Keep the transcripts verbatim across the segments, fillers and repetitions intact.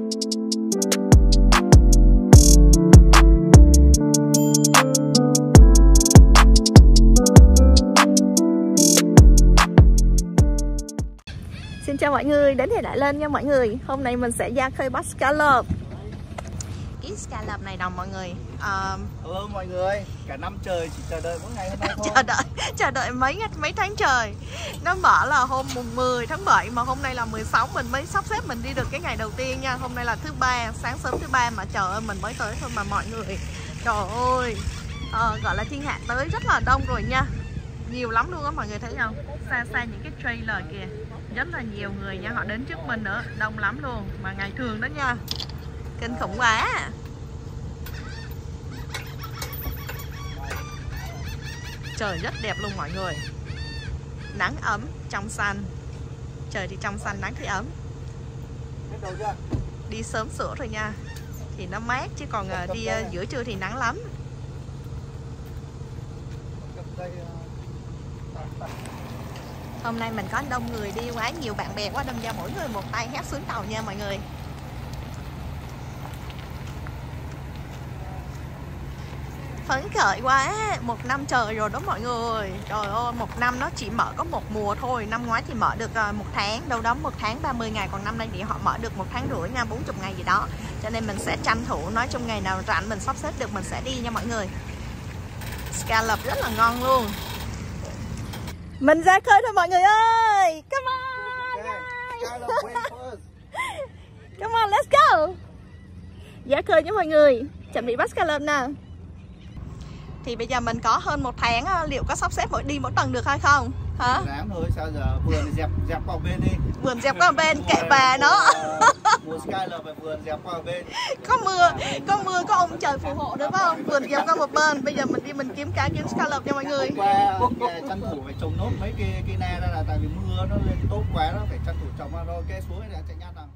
Xin chào mọi người, đến thì lại lên nha mọi người. Hôm nay mình sẽ ra khơi bắt scallop. Cái scallop này đồng mọi người. Um, ừ mọi người, cả năm trời chỉ chờ đợi mỗi ngày hôm nay thôi. chờ đợi chờ đợi mấy mấy tháng trời. Nó mở là hôm mùng mười tháng bảy mà hôm nay là mười sáu, mình mới sắp xếp mình đi được cái ngày đầu tiên nha. Hôm nay là thứ ba, sáng sớm thứ ba mà trời ơi mình mới tới thôi mà mọi người. Trời ơi, uh, gọi là thiên hạ tới rất là đông rồi nha. Nhiều lắm luôn á mọi người thấy không? Xa xa những cái trailer kìa, rất là nhiều người nha, họ đến trước mình nữa, đông lắm luôn, mà ngày thường đó nha, kinh khủng quá. Trời rất đẹp luôn mọi người, nắng ấm, trong xanh, trời thì trong xanh, nắng thì ấm. Đi sớm sửa rồi nha, thì nó mát, chứ còn đi giữa trưa thì nắng lắm. Hôm nay mình có đông người đi quá, nhiều bạn bè quá, đâm ra mỗi người một tay hét xuống tàu nha mọi người. Phấn khởi quá, một năm trời rồi đó mọi người. Trời ơi, một năm nó chỉ mở có một mùa thôi. Năm ngoái thì mở được một tháng, đâu đó một tháng ba mươi ngày. Còn năm nay thì họ mở được một tháng rưỡi nha, bốn mươi ngày gì đó. Cho nên mình sẽ tranh thủ, nói trong ngày nào rảnh mình sắp xếp được mình sẽ đi nha mọi người. Scallop rất là ngon luôn. Mình ra khơi thôi mọi người ơi. Come on guys. Come on, let's go. Ra khơi nha mọi người, chuẩn bị bắt scallop nè. Thì bây giờ mình có hơn một tháng, liệu có sắp xếp mỗi đi mỗi tuần được hay không? Hả? Dám thôi, sao giờ vườn dẹp dẹp qua bên đi. Vườn dẹp qua bên, kệ bà nó. Mùa scallop phải vườn dẹp qua bên. Có mưa, có mưa, có ông trời phù hộ đúng không? Vườn dẹp qua một bên. Bây giờ mình đi mình kiếm cá, kiếm scallop nha mọi người. Qua tranh thủ phải trồng nốt mấy cái cây ne ra, là tại vì mưa nó lên tốt quá, nó phải tranh thủ trồng ra rồi, cái xuống này là chạy nhát nào.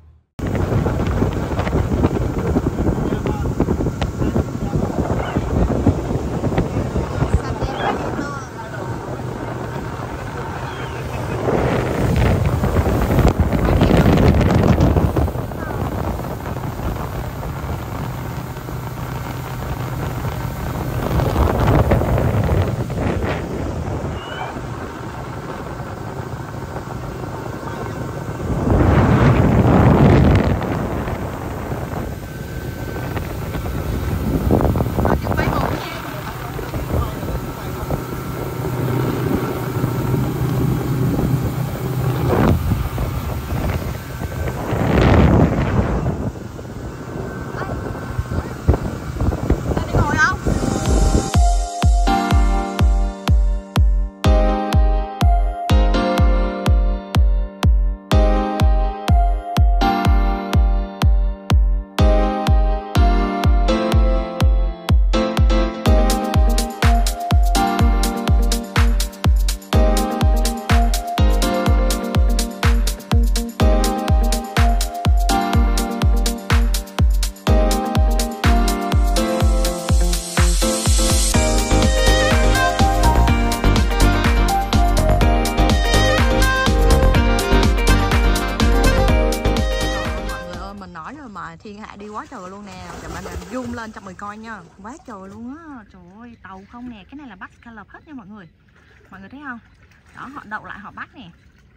Thiên hạ đi quá trời luôn nè, chậm anh zoom lên cho mọi người coi nha, quá trời luôn á. Trời ơi, tàu không nè, cái này là bắt scallop hết nha mọi người, mọi người thấy không? Đó, họ đậu lại họ bắt nè,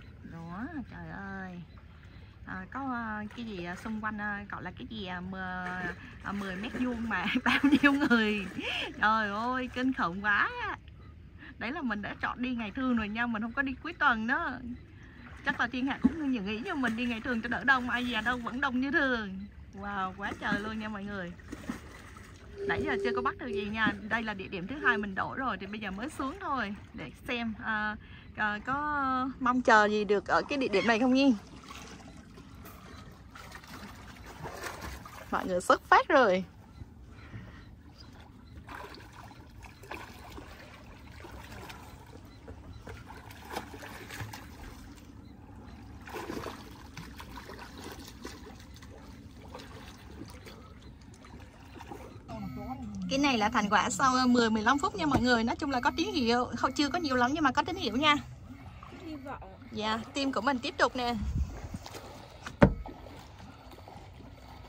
đó, trời ơi. À, có uh, cái gì uh, xung quanh uh, gọi là cái gì uh, mười mét vuông mà bao nhiêu người, trời ơi, kinh khủng quá. Đấy là mình đã chọn đi ngày thường rồi nha, mình không có đi cuối tuần đó. Chắc là thiên hạ cũng như nghĩ cho mình đi ngày thường cho đỡ đông, ai về đâu vẫn đông như thường. Wow, quá trời luôn nha mọi người. Nãy giờ chưa có bắt được gì nha. Đây là địa điểm thứ hai mình đổi rồi, thì bây giờ mới xuống thôi để xem à, à, có mong chờ gì được ở cái địa điểm này không nhi. Mọi người xuất phát rồi. Cái này là thành quả sau mười mười lăm phút nha mọi người. Nói chung là có tín hiệu, không chưa có nhiều lắm nhưng mà có tín hiệu nha. Dạ, team của mình tiếp tục nè.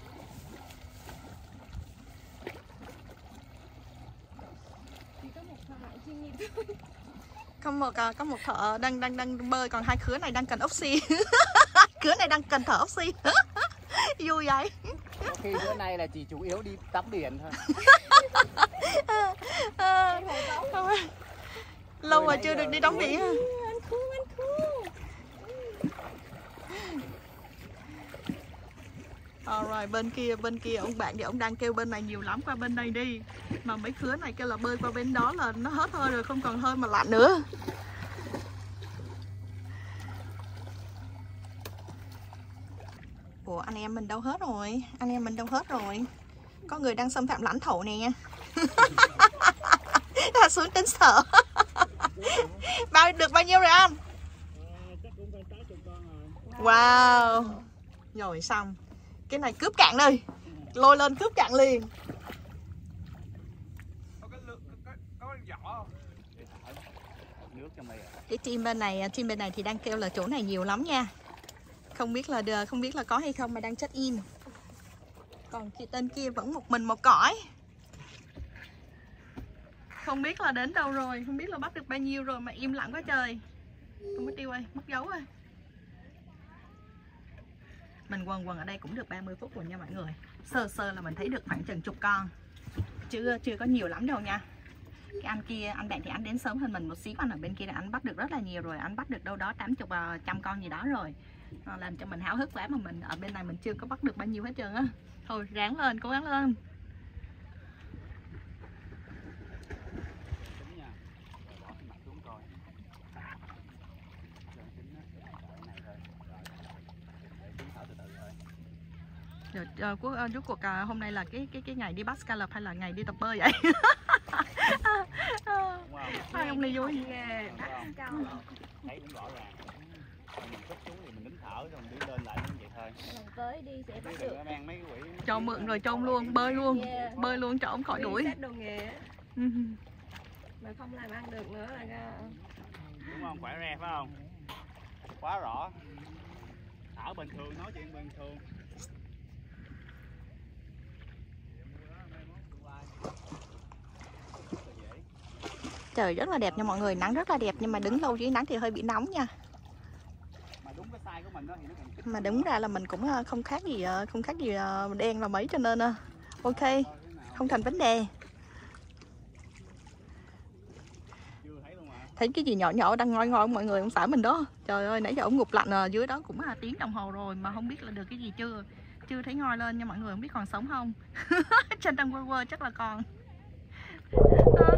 Có một có một thợ đang đang đang bơi, còn hai khứa này đang cần oxy. Khứa này đang cần thở oxy. Vui vậy. Có khi bữa nay là chỉ chủ yếu đi tắm biển thôi. à, lâu rồi chưa được đi tắm biển. À, rồi bên kia bên kia ông bạn thì ông đang kêu bên này nhiều lắm, qua bên đây đi. Mà mấy khứa này kêu là bơi qua bên đó là nó hết hơi rồi, không còn hơi mà lạnh nữa. Ủa anh em mình đâu hết rồi? Anh em mình đâu hết rồi? Có người đang xâm phạm lãnh thổ nè. Đã xuống tính sợ. Bao được bao nhiêu rồi anh? Wow. Rồi xong. Cái này cướp cạn đi. Lôi lên cướp cạn liền. Cái team bên này, team bên này thì đang kêu là chỗ này nhiều lắm nha. Không biết là không biết là có hay không mà đang check in. Còn chị tên kia vẫn một mình một cõi. Không biết là đến đâu rồi, không biết là bắt được bao nhiêu rồi mà im lặng quá trời. Không có tiêu ơi, mất dấu ơi. Mình quần quần ở đây cũng được ba mươi phút rồi nha mọi người. Sơ sơ là mình thấy được khoảng chừng chục con. Chưa chưa có nhiều lắm đâu nha. Cái anh kia, anh bạn thì anh đến sớm hơn mình một xíu. Anh ở bên kia là anh bắt được rất là nhiều rồi. Anh bắt được đâu đó tám mươi, trăm con gì đó rồi. À, làm cho mình háo hức quá, mà mình ở bên này mình chưa có bắt được bao nhiêu hết trơn á. Thôi ráng lên, cố gắng lên. Rồi, uh, uh, rốt cuộc uh, hôm nay là cái cái cái ngày đi bắt scallop hay là ngày đi tập bơi vậy? Hai ông này vui. Thấy cũng rõ ràng. Mình thích xuống thì mình đứng thở rồi mình đi lên lại như vậy thôi. Lần tới đi sẽ bắt được. Cho mượn rồi trông luôn, bơi luôn, yeah. Bơi luôn cho ông khỏi đuổi. Đồ nghề. Mà không làm ăn được nữa là đúng không, khỏe re phải không? Quá rõ. Thở bình thường, nói chuyện bình thường. Trời rất là đẹp nha mọi người, nắng rất là đẹp nhưng mà đứng lâu dưới nắng thì hơi bị nóng nha. Mà đúng ra là mình cũng không khác gì không khác gì đen là mấy, cho nên ok, không thành vấn đề. Thấy cái gì nhỏ nhỏ đang ngoi ngoi mọi người, ông xã mình đó. Trời ơi, nãy giờ ông ngục lạnh ở dưới đó cũng là tiếng đồng hồ rồi mà không biết là được cái gì chưa. Chưa thấy ngoi lên nha mọi người, không biết còn sống không. Trên đang quơ quơ chắc là còn. À.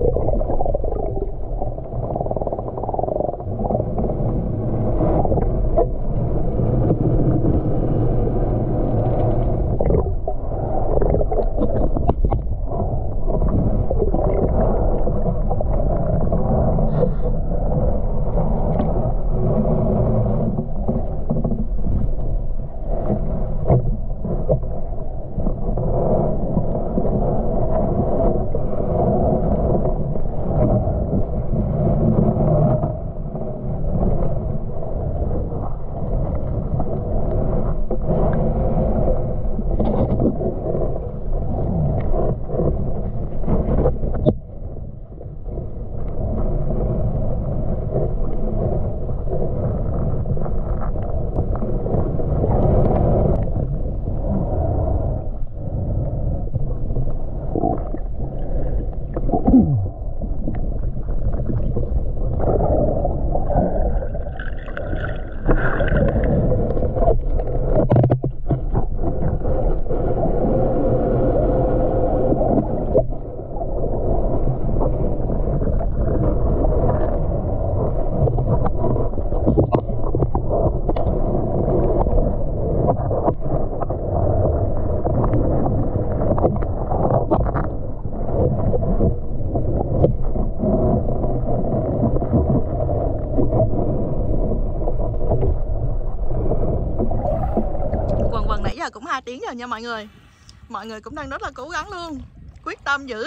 Cũng hai tiếng rồi nha mọi người. Mọi người cũng đang rất là cố gắng luôn, quyết tâm dữ.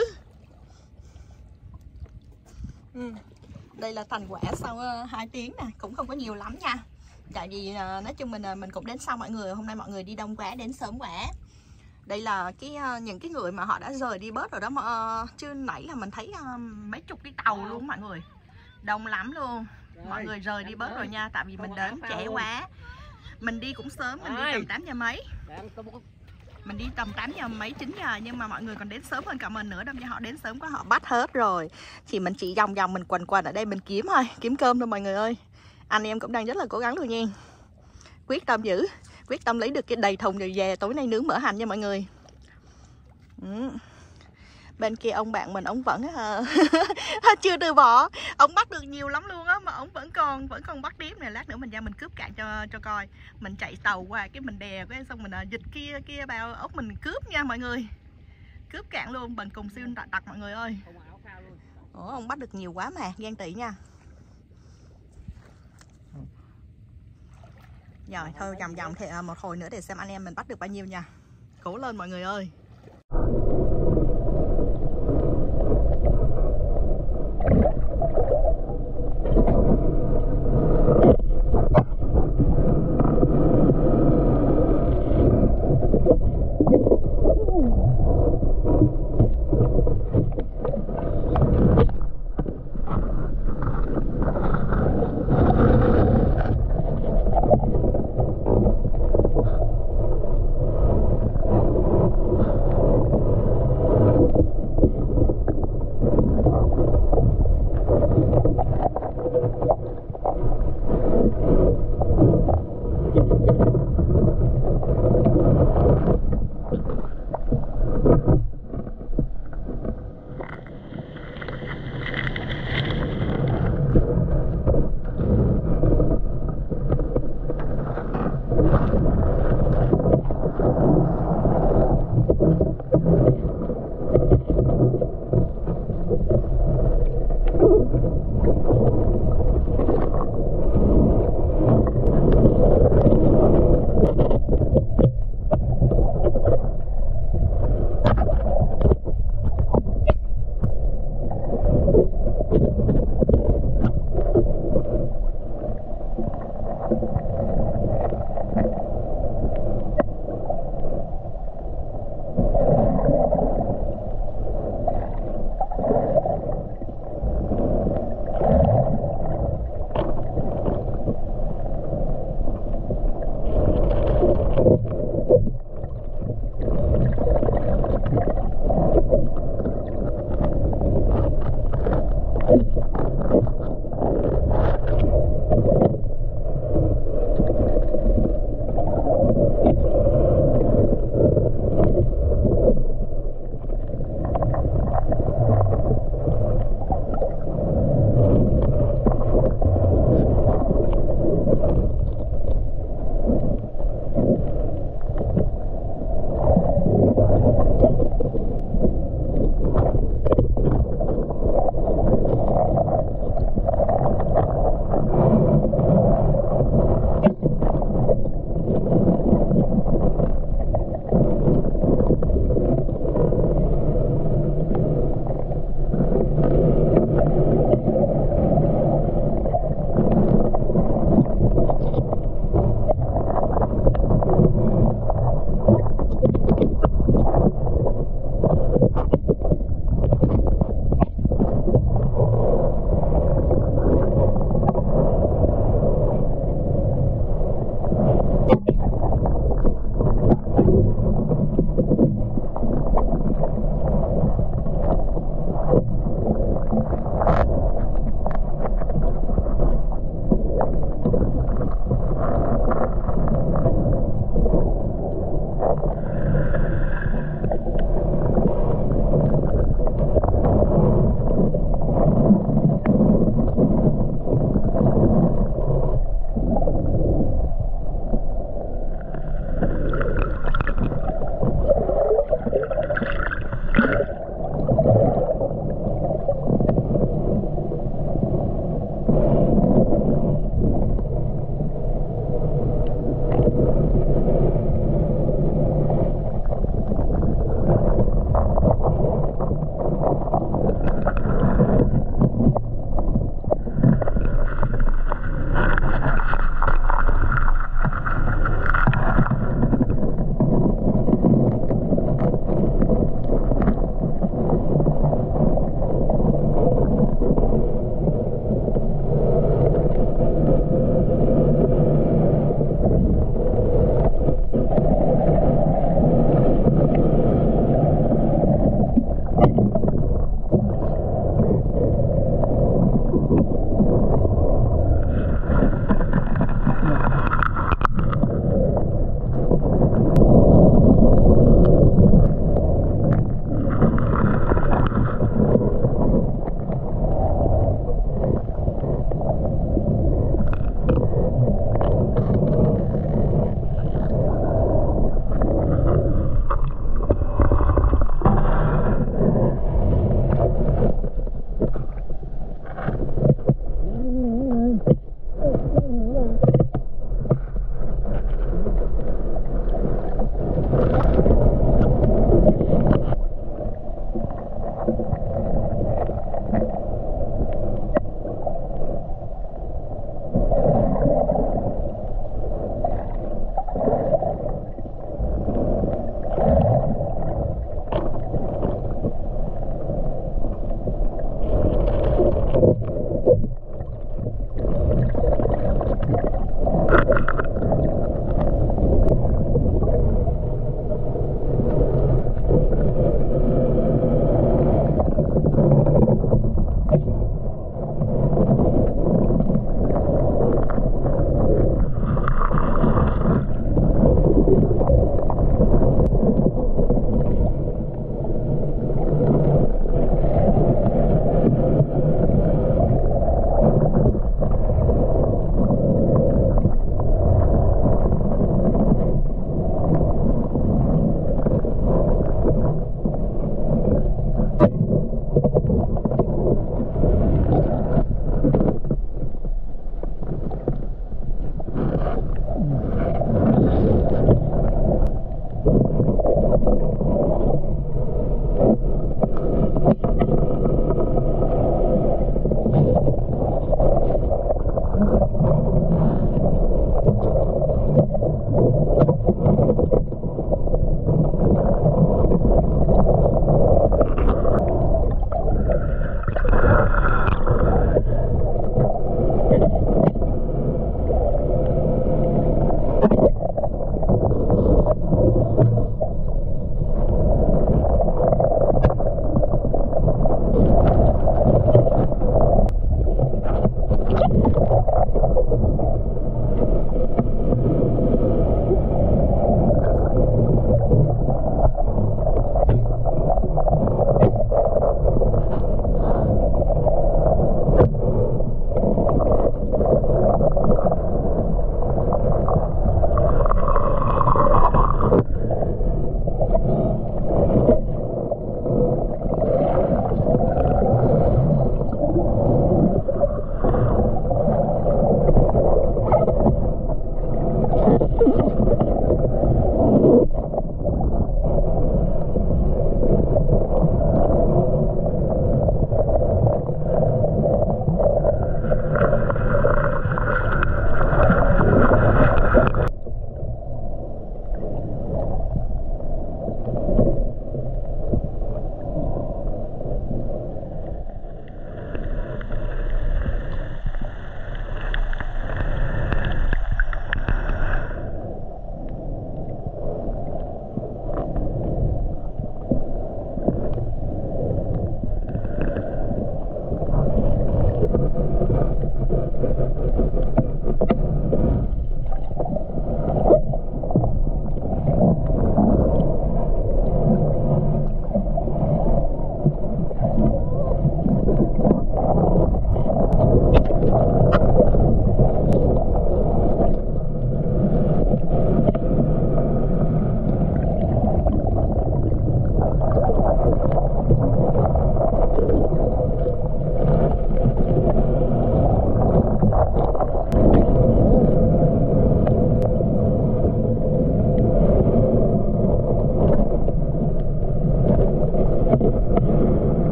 ừ. Đây là thành quả sau uh, hai tiếng nè, cũng không có nhiều lắm nha. Tại vì uh, nói chung mình uh, mình cũng đến sau mọi người. Hôm nay mọi người đi đông quá, đến sớm quá. Đây là cái uh, những cái người mà họ đã rời đi bớt rồi đó mà uh, chứ nãy là mình thấy uh, mấy chục cái tàu luôn mọi người. Đông lắm luôn. Mọi người rời đi bớt rồi nha, tại vì mình đến trễ quá. Mình đi cũng sớm, mình đi tầm tám giờ mấy. Mình đi tầm tám giờ mấy, chín giờ, nhưng mà mọi người còn đến sớm hơn cả mình nữa, đâm cho họ đến sớm quá họ bắt hết rồi. Thì mình chỉ vòng vòng mình quần quần ở đây mình kiếm thôi, kiếm cơm thôi mọi người ơi. Anh em cũng đang rất là cố gắng luôn nha. Quyết tâm dữ, quyết tâm lấy được cái đầy thùng rồi về tối nay nướng mỡ hành nha mọi người. Ừ. Bên kia ông bạn mình ông vẫn uh, chưa từ bỏ, ông bắt được nhiều lắm luôn á, mà ông vẫn còn vẫn còn bắt tiếp này. Lát nữa mình ra mình cướp cạn cho cho coi. Mình chạy tàu qua cái mình đè cái xong mình uh, dịch kia kia vào ốc mình cướp nha mọi người. Cướp cạn luôn, bằng cùng siêu đặc đặc mọi người ơi. Ủa, ông bắt được nhiều quá mà, ghen tị nha. Rồi thôi vòng vòng thì uh, một hồi nữa để xem anh em mình bắt được bao nhiêu nha. Cố lên mọi người ơi.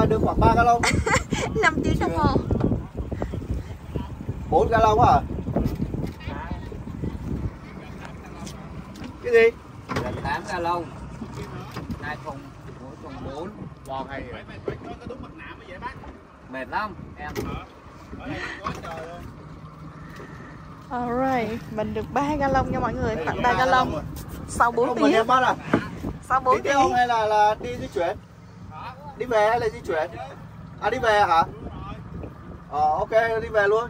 được khoảng ba ga lông. năm tiếng đồng hồ. bốn ga lông à? Cái gì? Gần tám ga lông. Hai thùng, mỗi thùng bốn. Bò hay vậy? Mệt lắm em. Alright, mình được ba ga lông nha mọi người, khoảng ba ga lông sau bốn tiếng. Em bắt à? Sau bốn Đi tiếng. theo hay là là đi di chuyển? Đi về hay là di chuyển? À đi về hả? Ờ ok, đi về luôn.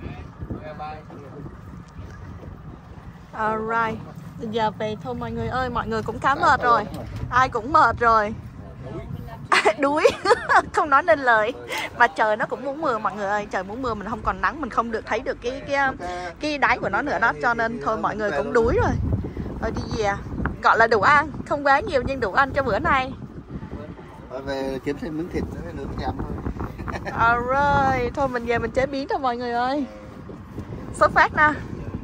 Alright, bây giờ về thôi mọi người ơi, mọi người cũng khá mệt rồi. Ai cũng mệt rồi. Đuối, không nói nên lời. Mà trời nó cũng muốn mưa mọi người ơi, trời muốn mưa, mình không còn nắng, mình không được thấy được cái cái cái đáy của nó nữa đó, cho nên thôi mọi người cũng đuối rồi. Thôi đi về, gọi là đủ ăn, không quá nhiều nhưng đủ ăn cho bữa nay. Về kiếm thêm miếng thịt nữa nướng nhắm thôi. Alright, thôi mình về mình chế biến thôi mọi người ơi. Xuất phát nè.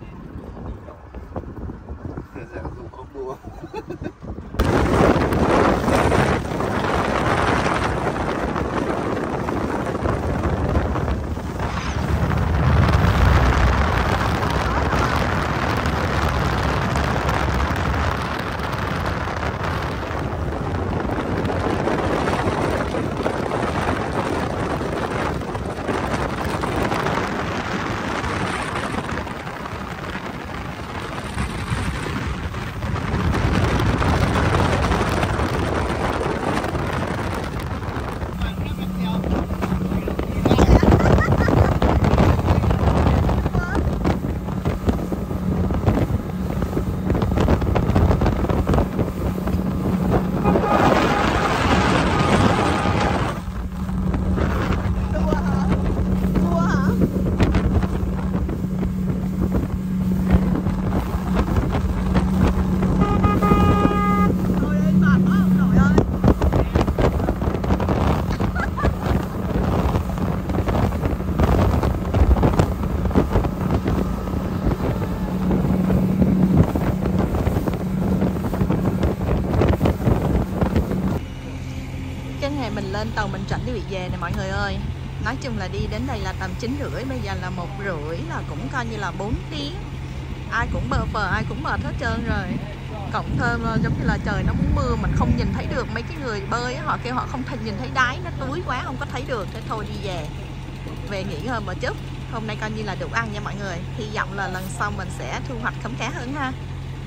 Mình lên tàu mình chuẩn bị về này mọi người ơi. Nói chung là đi đến đây là tầm chín rưỡi, bây giờ là một rưỡi, là cũng coi như là bốn tiếng. Ai cũng bơ phờ, ai cũng mệt hết trơn rồi. Cộng thêm giống như là trời nó muốn mưa, mình không nhìn thấy được mấy cái người bơi, họ kêu họ không thể nhìn thấy đáy, nó túi quá không có thấy được. Thế thôi đi về, về nghỉ ngơi một chút. Hôm nay coi như là đủ ăn nha mọi người. Hy vọng là lần sau mình sẽ thu hoạch khấm khá hơn ha.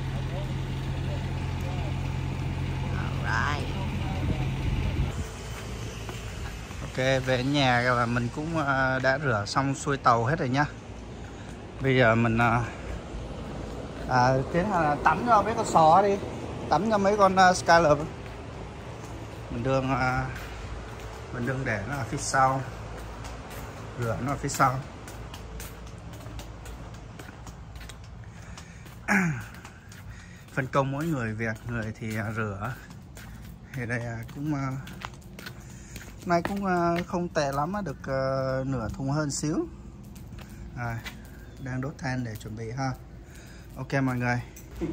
Alright. Ok, về nhà và mình cũng đã rửa xong xuôi tàu hết rồi nhá. Bây giờ mình à, tiến hành tắm cho mấy con sò đi, tắm cho mấy con uh, Skyler. Mình đương uh, mình đương để nó ở phía sau, rửa nó ở phía sau. Phân công mỗi người việc, người thì uh, rửa. Thì đây uh, cũng uh, nay cũng uh, không tệ lắm, được uh, nửa thùng hơn xíu. À, đang đốt than để chuẩn bị ha. Ok mọi người.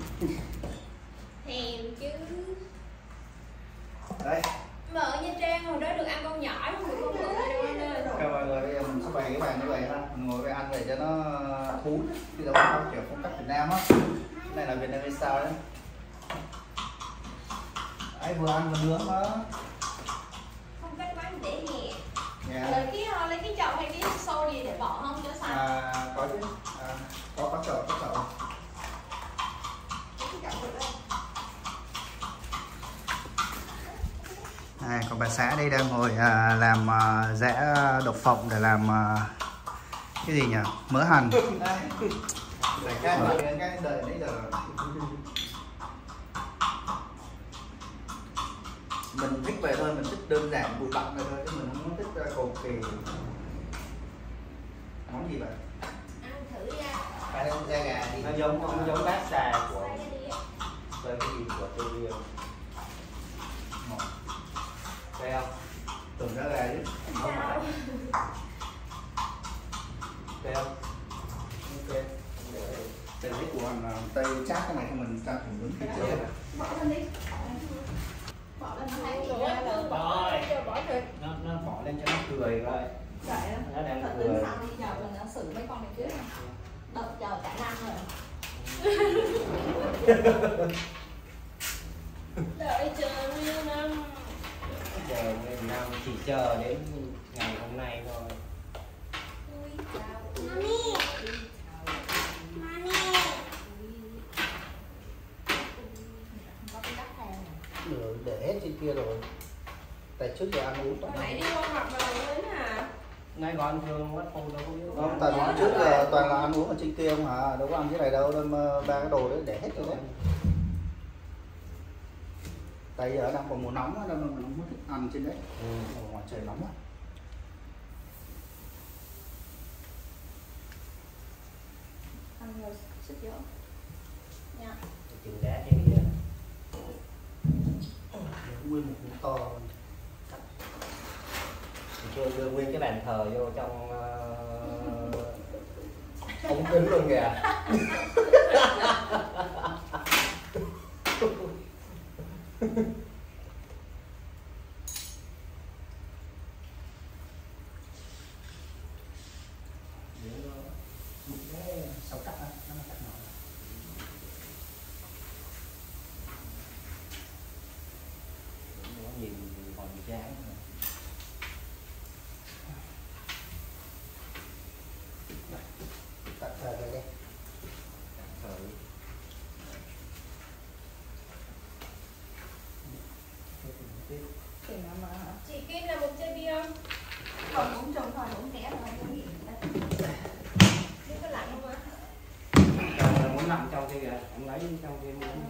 Thèm chứ. Đấy. Mà ở Nha Trang hồi đó được ăn con nhỏ không được con bự đâu anh ơi. Ok mọi người, bây giờ mình sẽ bày cái bàn như vậy ha. Mình ngồi về ăn để cho nó thú. Khi đó không kiểu phong cách Việt Nam á. Cái này là Việt Nam style đấy. Đấy, vừa ăn vừa nướng đó. Không cách quán để nhẹ. Yeah. Lấy cái lấy cái chậu hay cái xô gì để bỏ không cho sạch. À, có chứ. À, có có chậu, có chậu. Này, còn bà xã đây đang ngồi à, làm à, giã độc phộng để làm à, cái gì nhỉ? Mỡ hành. Mình thích vậy thôi, mình thích đơn giản bụi bặm vậy thôi, chứ mình không thích uh, cầu kỳ. Món gì vậy? Ăn thử ra. Cái da gà thì nó giống nó giống bát xà của cái gì của tôi riêng. Thấy không? Tưởng da gà chứ. Không phải. Thấy không? Ok. Để lấy của anh tay chát cái này cho mình ra thử nướng thịt trước. Bỏ lên đi. Bỏ lên nó hay gì ra là bỏ, bỏ thịt. Nó nó Đợi chờ nguyên năm. Chờ nguyên năm chỉ chờ đến ngày hôm nay thôi. Ừ, để hết trên kia rồi. Tại trước giờ ăn uống toàn Nãy đi qua mặt mà đến à? Ngay còn thường quát phô đâu có biết. không, toàn món trước giờ toàn là ăn uống ở trên kia không hả, đâu có ăn cái này đâu, nên ba cái đồ đấy để hết rồi đấy. Tại giờ đang còn mùa nóng á, nên mình không thích ăn trên đấy. Ừ. Ở ngoài trời nóng á. Ăn rồi sức gió. Nha. Chừng đá trên kia. Nguyên một củ to. Chưa đưa nguyên cái bàn thờ vô trong uh, ống kính luôn kìa. Sáu cắt á, nó là cắt nhỏ. Nó nhìn còn chán. Cắt thờ đây đây. Thờ. Chị Kim là một chai bia không? Không uống trong thôi, uống té rồi không nghĩ. Biết có lạnh không ạ? Là muốn nằm trong kia kìa, em lấy trong kia muốn.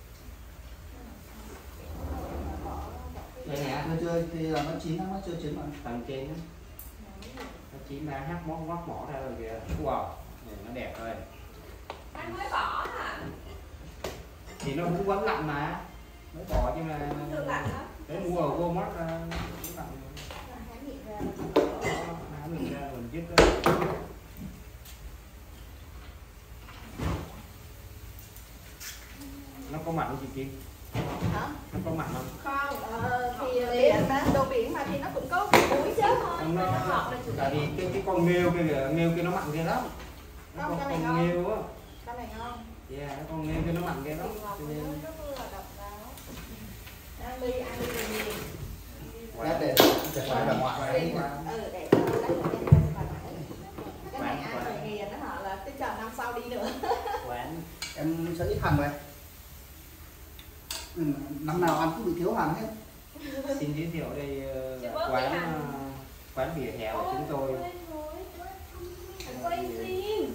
Đây nè, Chưa chưa thì là nó chín lắm, nó chưa chín mà. tầng trên á. Nó chín ra hắc móc móc mỏ ra rồi kìa. Wow, này nó đẹp rồi. Anh mới bỏ hả? Thì nó cũng vẫn lạnh mà. Mới bỏ chứ mà. Không được lạnh hả? Đấy mua ở Walmart ra cũng lạnh. Hãy nhịn ra. Đó, há mình ra mình dứt đó. Nó có mặn không chị Kim? Hả? Nó có mặn không? Không, ờ, thì Biển mà, đồ biển mà thì nó cũng có muối chứ. Không, nó, ngọt là chủ tại vì cái, cái con nghêu kia kìa, nghêu kia nó mặn kia lắm. Nó Không, con, cái này con ngon. nghêu á. Cái này ngon. Yeah, cái con nghêu kia nó mặn kia lắm. Cho nên rất là độc đáo. Ăn đi, ăn đi rồi nhiều. Để để để ngoài bà ngoại đấy. Ừ, để cho lấy một cái cho bà ngoại. Cái này ăn rồi nghiền nó hả là cái chờ năm sau đi nữa. quán Em sẽ ít hành vậy. Ừ, năm nào ăn cũng bị thiếu hành hết. xin giới thiệu đây Chứ uh, bớt quán đi hành. uh, quán vỉa hè của chúng tôi. Quay phim.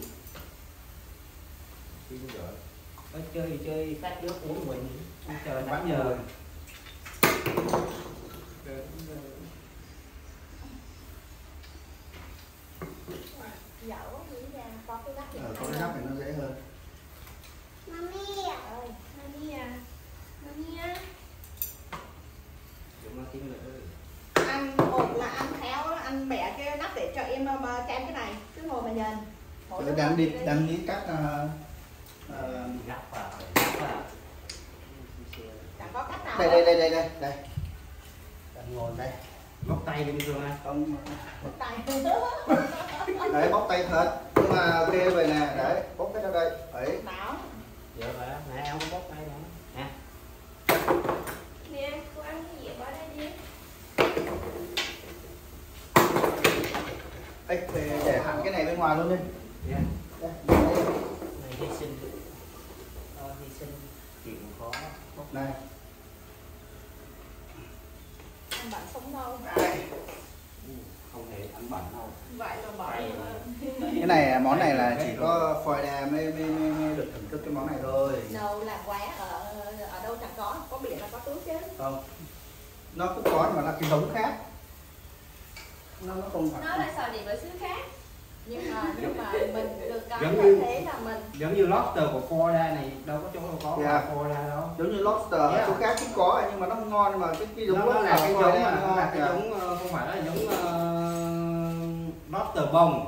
Xin rồi. Có chơi chơi sát nước uống mình. Chờ Bán nãy nhiều giờ. rồi. Dẫu nghĩ ra có cái gắt Ờ, có cái gắp này nó dễ hơn. Mami ơi, Mami à, Mami á. Chúng nó tiếng nữa. Ăn một là ăn khéo, ăn bẻ cái nắp để cho em mà chém cái này. Cứ ngồi mà nhìn. Mỗi Tôi đứa đang một đi cái- đang nghĩ cách uh, uh, Gắp vào, gắp vào. Chẳng có cách nào đây hết. đây đây đây đây đây. Đang ngồi đây. Bóc tay bình thường à? Không. Một tay. Đấy bóc tay thật. Nhưng mà ok vậy nè, đấy, bóc cái ra đây. Đấy. Não. Dạ vậy, nãy em có bóc tay đó. Nè. Nè, cô ăn cái gì bỏ đây đi. Ê, để, để hẳn cái này bên ngoài luôn đi. Yeah. Đây, đây. Này hy sinh. Ờ, hy sinh chịu khó bóc. Này. Ăn bạn sống đâu. Đây. Ừ, không hề ăn bẩn đâu. Vậy rồi bỏ Tay nữa. Cái này món này là chỉ có phòi đà mới, mới, mới, mới được thưởng thức cái món này thôi. Đâu làm quá ở ở đâu chẳng có, có biển là có tướng chứ. Không. Nó cũng có nhưng mà là cái giống khác. Nó nó không phải. Nó là sò điểm ở xứ khác. Nhưng mà nhưng mà mình được cái Giống là như- thế là mình Giống như lobster của Florida này đâu có chỗ đâu có Yeah. Florida đâu. Giống như lobster ở Yeah. chỗ khác cũng có nhưng mà nó không ngon, mà cái cái giống Nó, nó là cái lobster giống này mà nó ngon. là cái Dạ. giống ờ, không phải là giống uh, lobster bông.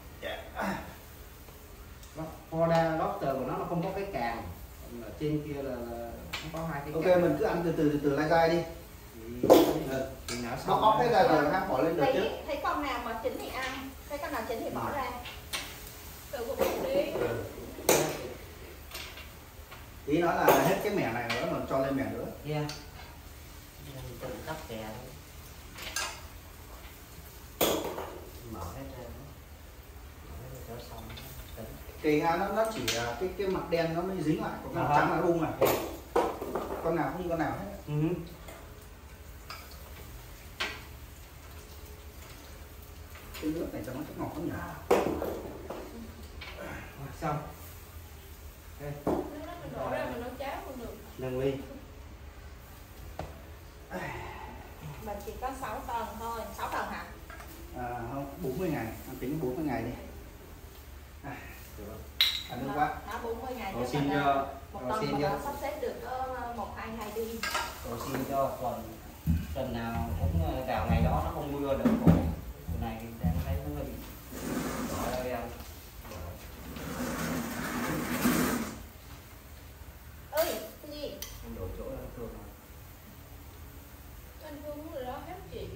Florida lobster của nó nó không có cái càng. Còn ở trên kia là, là nó có hai cái Ok, càng. mình cứ ăn từ từ từ từ lai dai đi. Thì, thì nó Bóc bóc hết ra rồi ha, bỏ lên được chứ. thấy thấy con nào mà chín thì ăn, thấy con nào chín thì bỏ ra. Tự một một đi. Ý nói là hết cái mẻ này nữa mà cho lên mẻ nữa. Yeah. Tự tắt kè mở hết ra cho xong tính. Kỳ ra nó nó chỉ cái cái mặt đen nó mới dính lại, còn mặt trắng là rung này. Con nào không con nào hết. Ừ. Cái nước này cho nó chắc ngọt lắm nhỉ. Xong. Nước đó mình đổ ra mình nấu cháo không được. Nâng ly. Mà chỉ có sáu tầng thôi, sáu tầng hả? À, không, bốn mươi ngày, anh tính bốn mươi ngày đi. À, à nước quá. Nó bốn mươi ngày Rồi chứ xin mình, cho một rồi tuần xin mà cho nó sắp xếp được có một hai ngày đi. rồi xin cho tuần tuần nào cũng vào ngày đó nó không mưa được khổ. Hôm này đang thấy nó hơi bị đỏ ra đen. Ơi, cái gì? Không đổ chỗ nó thường. Anh Phương rồi đó hết chị.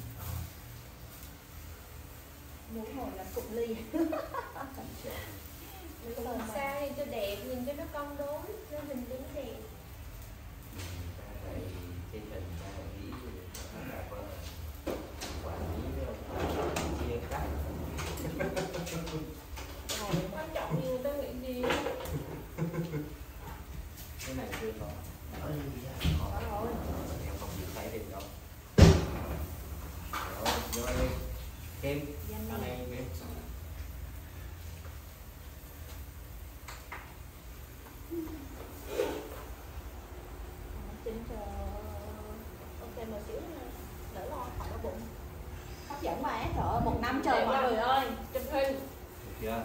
Muốn ngồi làm cụm ly. Mình làm sao nhìn cho đẹp, nhìn cho nó cân đối, nó hình đứng đẹp. Trên mình ta nghĩ là quản lý chia cắt. Quan trọng nhiều ta nghĩ gì? Cái này chưa có. Nói gì vậy? Có rồi. Em không biết thấy được đâu. Rồi, vô đi. Thêm. Ở đây em. Chính cho ok một xíu nữa. Đỡ lo khỏi nó bụng. Hấp dẫn mà, trời ơi, một năm trời mọi người ơi. Chụp hình. Được chưa?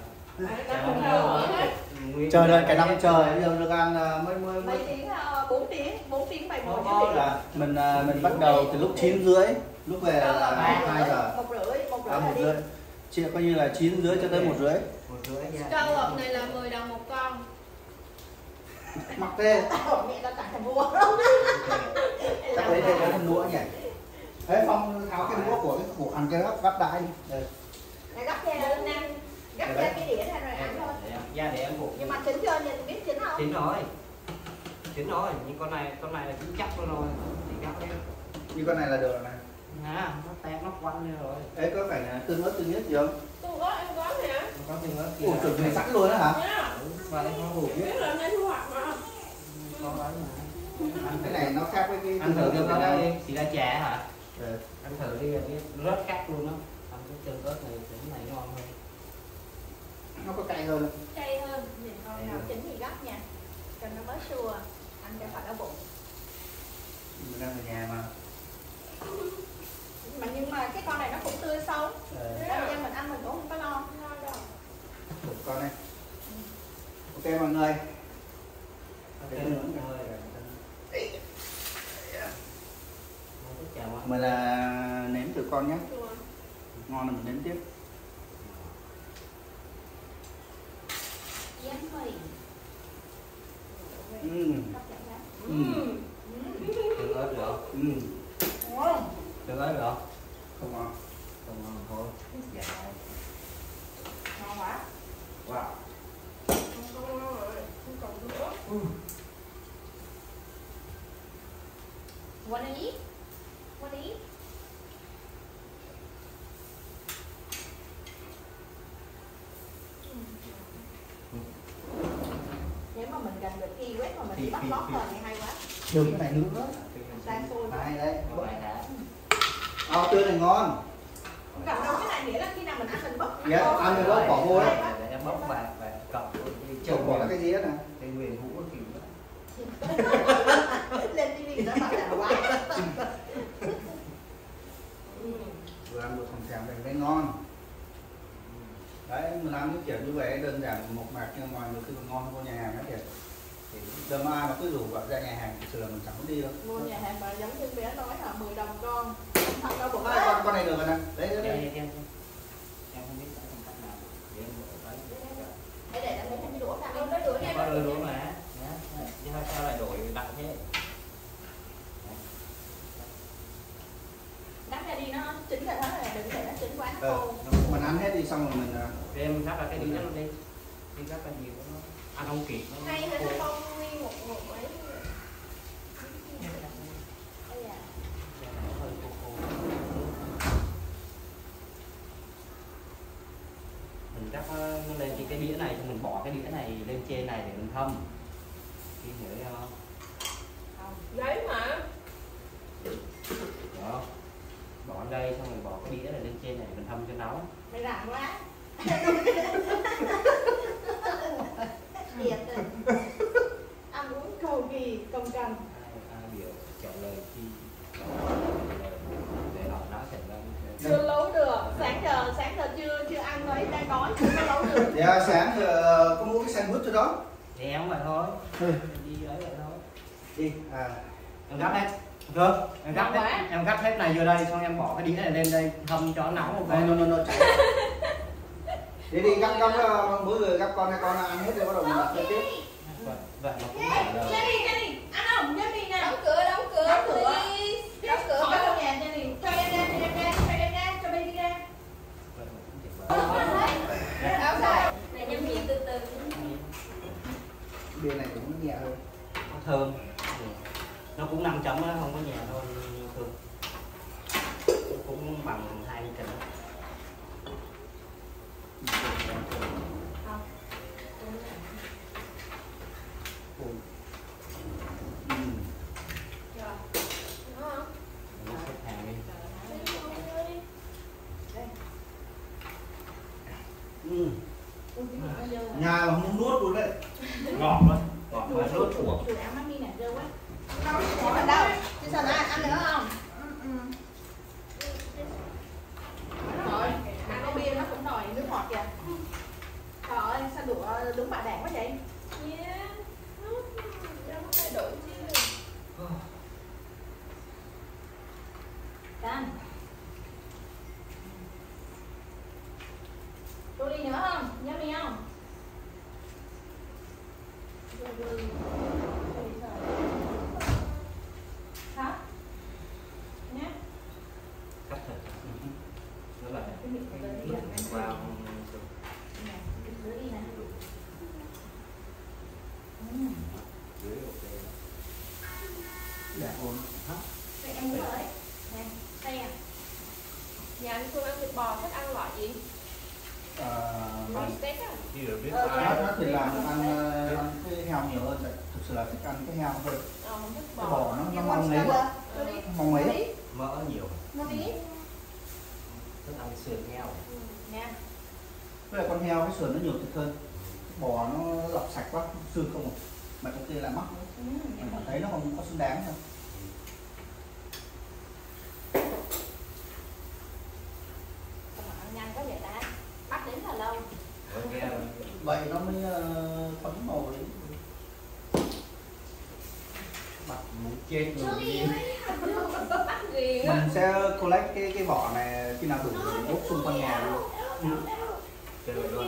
Chờ đợi cả năm trời bây giờ được ăn mới mới Mấy mới tiếng, bốn tiếng, bốn tiếng bài một có là mình mình bắt đầu từ lúc chín rưỡi, lúc về là hai giờ. Một rưỡi, một rưỡi À, là một đi. rưỡi. Chị coi như là chín rưỡi cho tới một rưỡi. Một rưỡi nha. Câu hộp này là mười đồng một con. Mặc thế. Mẹ ta tặng thằng mua. Chắc lấy đây có con đũa nhỉ. Thế Phong tháo cái đũa của cái củ ăn cái gấp gấp đãi đi. Đây. Này gấp ra lên ăn. Gấp ra cái đĩa ra rồi ăn thôi. Để em, ra để em phụ. Nhưng mà chín chưa, nhìn biết chín không? Chín rồi. Chín rồi, nhưng con này con này là chín chắc luôn rồi. Thì gấp đi. Như con này là được rồi này. À, nó tét nó quanh lên rồi. Đấy có phải là tương ớt tương nhất gì không? Tôi có, em có nè. Nó có tương ớt kia. Ủa tưởng này sẵn luôn đó hả? Nha. Và đây có hủ Biết là nay thu hoạch mà. có ấy mà. Cái này nó khác với cái Ăn thử tương ớt đây. đi, xì ra chè hả? Ừ. Ăn thử đi, biết rất khác luôn đó. Ăn cái tương ớt này tính này ngon hơn. Nó có cay hơn. Cay hơn, nhìn con nào chín thì gấp nha. Cho nó mới chua, ăn cho khỏi đau bụng. Mình đang ở nhà mà. Mà nhưng mà cái con này nó cũng tươi sống. Ừ. Nên ra mình ăn mình cũng không có lo. Ngon đâu. Một con này. Ok mọi người. Ok, Cái nữa rồi. Mình là nếm thử con nhé. Chua. Ngon là mình nếm tiếp. Yến mì. Ừm. Hấp dẫn lắm. Ừm. Tương ớt được không? Ừm. Ngon. Tương ớt được không? Không ngon. Không ngon thôi. Dạ. Ngon quá. Wow. Không ngon rồi. Không còn nữa. Wanna eat? Wanna eat? Nếu mà mình gần được keyword mà mình đi bắt lót rồi thì hay quá. Được cái này nữa. Ra xôi quá. Này đây. Có phải hả? Ờ tươi này ngon. Gặp đâu cái này nghĩa là khi nào mình ăn mình bóc. Dạ, ăn rồi đó, bỏ vô đấy. Để em bóc và và cọc đi Chồng bỏ cái gì hết nè. cái nguyên hũ kiểu đó. Lên ti vi người ta bảo là quá. Vừa ăn vừa thòng thèm này mới ngon. Đấy, mình ăn cái kiểu như vậy đơn giản một mạc nhưng mà nhiều khi còn ngon hơn cô nhà hàng ấy kìa. Thì đâm ai mà cứ rủ gọi ra nhà hàng thực sự là mình chẳng muốn đi đâu. Mua nhà hàng mà giống như bé nói là mười đồng con. Thật đâu bụng Con, con, con này được rồi nè. Đấy, đấy, Em đấy. em em không biết phải làm cách nào để em đổ đấy. Để để anh lấy thêm cái đũa ra. Không, lấy đũa nha. Có đôi đũa mà. Nhá. Nhưng mà sao lại đổi đặt thế? Đắp ra đi nó chín rồi hết rồi, đừng để nó chín quá nó Ờ, khô. mình ăn hết đi xong rồi mình à, Em rắc ra cái đĩa nó đi. Đi rắc ra nhiều nó ăn không kịp nó. Hay là nó không nguyên một Mình cắt nó lên trên cái đĩa này, mình bỏ cái đĩa này lên trên này để mình thâm. Chị hiểu không? Giấy mà. Đó. Bỏ ở đây xong rồi bỏ cái đĩa này lên trên này mình hâm cho nóng. Mày rạng quá. Thiệt rồi. Ăn uống cầu kỳ công cần. Ai, ai biểu trả lời khi để họ nói sẽ lên. Chưa nấu được. Sáng giờ sáng giờ chưa chưa ăn mấy đang đói chưa có nấu được. Dạ sáng giờ có mua cái sandwich cho đó. Thì em vậy thôi. Ừ. Đi lấy vậy thôi. Đi. À. Em gắp hết. Được. Em gắp hết. Em gắp hết này vô đây xong em bỏ cái đĩa này lên đây hâm cho nó nóng một cái. No no no. Đi đi gắp gắp mỗi người gắp con hai con ăn hết rồi bắt đầu mình đặt lên tiếp. Vậy vậy mà cũng trả lời. Jenny, Jenny, ăn không? Jenny nè. Đóng cửa, đóng cửa. Đóng cửa. Đóng cửa. Khỏi trong nhà Jenny. Cho em ra, cho em ra, cho em ra, cho baby ra. Vậy mà cũng trả lời. Áo dài. Này nhâm nhi từ từ. Bia này cũng nhẹ hơn. Nó thơm. Nó cũng năm chấm á, không có nhẹ thôi, thơm. Nó cũng bằng hai cái cành. Ừ. Nhà mà không muốn nuốt luôn đấy. Ngọt quá. Ngọt mà nuốt của. Chùi áo mắt đi nè, rêu quá. Đâu, mình đâu? Chứ sao lại ăn nữa không? Rồi, ăn cái bia nó cũng đòi nước ngọt kìa. Trời ơi, sao đũa đúng bà đạn quá vậy? Yeah. Đâu có thay đổi chứ. Canh. Tôi đi nữa không? Nhớ đi không? Hả? Nhé. Cắt thật. Nó là vào dưới ok. Đẹp luôn. Vậy em muốn rồi. Nè, đây à. Nhà anh Phương ăn thịt bò thích ăn loại gì? Bò steak á. Chứ được biết Ờ, ai. Nó thì làm ăn, ăn cái heo nhiều hơn, thực sự là thích ăn cái heo hơn. Ờ, không thích Cái bò. bò nó nó mong mấy, mong mấy. Mỡ nhiều. Nó biết. Thích ăn sườn heo. Nè. Với lại con heo cái sườn nó nhiều thịt hơn. Bò nó lọc sạch quá, xương không à. Mà trong kia là mắc nữa. Mình cảm thấy nó không có xứng đáng đâu. Sao mà ăn nhanh quá vậy ta? Bắt đến là lâu. Vậy nó mới phấn màu đấy. Bắt muốn chết luôn. Bắt ghiền á. Mình sẽ collect cái cái vỏ này khi nào đủ thì úp xung quanh nhà luôn. Chơi luôn.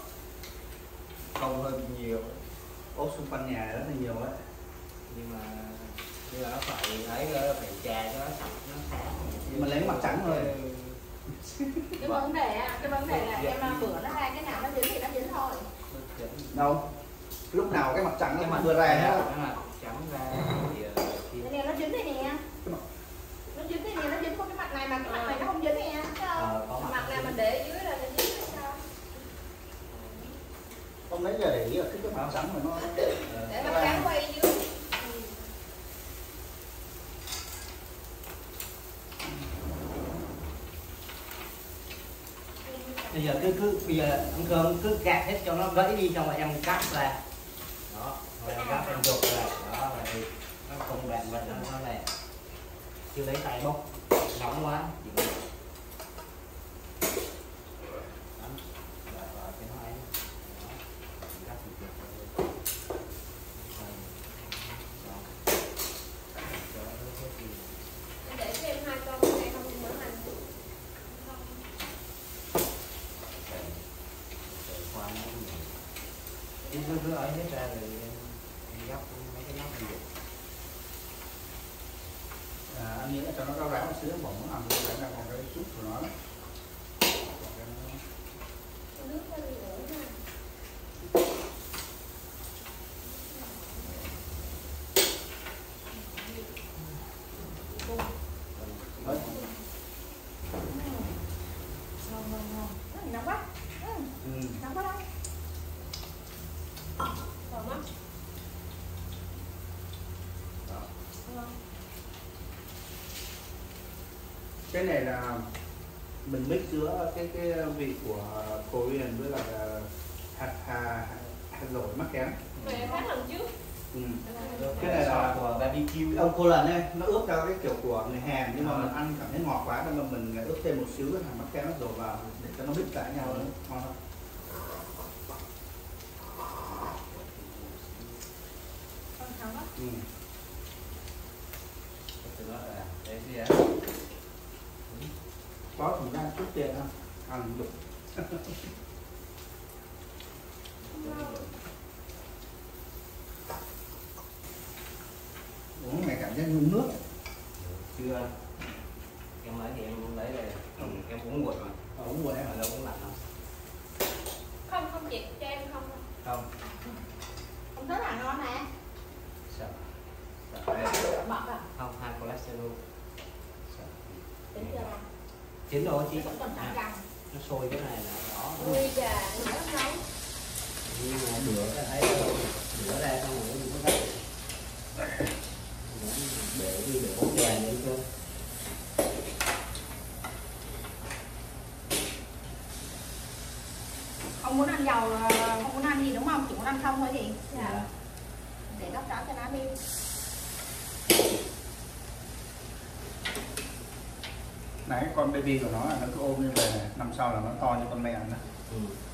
Không hơn nhiều. Úp xung quanh nhà rất là nhiều ấy. Nhưng mà nhưng mà nó phải ấy phải chà cho nó sạch nó sáng. Mình lấy mặt trắng thôi. Cái vấn đề á, cái vấn đề là em bữa nó ra cái nào nó dính thì nó dính thôi. Đâu? Lúc nào cái mặt trắng Cái nó mặt vừa ra cái nữa. mặt trắng ra thì khi Cái này nó dính đây nè. Nó dính đây nè, nó dính có cái mặt này mà cái mặt này nó không dính nè. Thấy ờ, có không? mặt Mặt nào mình để dưới là nó dính hay sao? Không lấy giờ để ý là cái cái mặt trắng mà nó Để mặt trắng quay dưới. bây giờ cứ cứ bây giờ ăn cơm cứ gạt hết cho nó gãy đi xong rồi em cắt ra đó rồi em cắt em dục ra đó là thì nó không bẹn vật nó này chứ lấy tay bốc nóng quá chỉ có Để cho em hai con này không mỡ hành. đi cứ cứ ấy hết ra rồi em, em gấp mấy cái nắp đi à, anh nghĩ là cho nó rau ráo một xíu bỏ nó làm rồi ra còn cái chút của nó đó. Nước nó đi nữa nha. Cái này là mình mix giữa cái cái vị của Korean với lại hạt hạt hạt dổi mắc kén. Về phát lần trước. Ừ. Cái này là của barbecue. ông cô lần này nó ướp theo cái kiểu của người Hàn, nhưng mà mình ăn cảm thấy ngọt quá nên mà mình ướp thêm một xíu cái hạt mắc kén nó dồi vào để cho nó mix lại nhau nữa ngon hơn. Ừ. Có thời gian chút tiền không? Ăn được. Uống này cảm giác như uống nước. Chưa. Em lấy thì em lấy đây. Em uống nguội mà. Ờ, uống nguội em ở đâu cũng lạnh lắm. Không, không chị cho em không. Không. Không thấy là ngon nè. Sợ. Sợ. Mập à? Không, hai cholesterol. Sợ. Tính chưa nào? Chín rồi chị. Vẫn còn sẵn gần. Nó sôi cái này là đó. Ui chà, nó nấu. Nhưng mà bữa cái thấy đâu. Bữa ra xong rồi nó có đất. Để đi để bóng đèn đi cơ. Không muốn ăn dầu, không muốn ăn gì đúng không? Chỉ muốn ăn không thôi chị. Dạ. Để gấp đó cho nó đi. Nãy con baby của nó là nó cứ ôm như vậy này, năm sau là nó to như con mẹ nữa. Ừ.